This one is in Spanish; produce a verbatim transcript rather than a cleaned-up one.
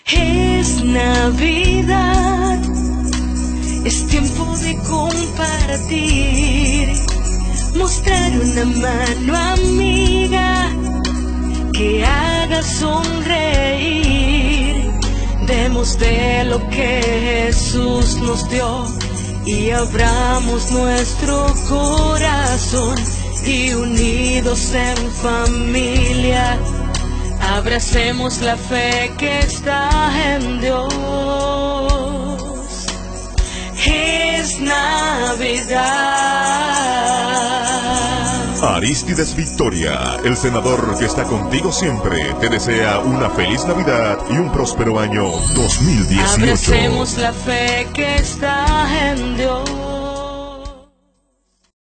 Es Navidad, es tiempo de compartir, mostrar una mano amiga que haga sonreír. Demos de lo que Jesús nos dio y abramos nuestro corazón, y unidos en familia abracemos la fe que está en Dios. Es Navidad. Arístides Victoria, el senador que está contigo siempre, te desea una feliz Navidad y un próspero año dos mil dieciocho. Abracemos la fe que está en Dios.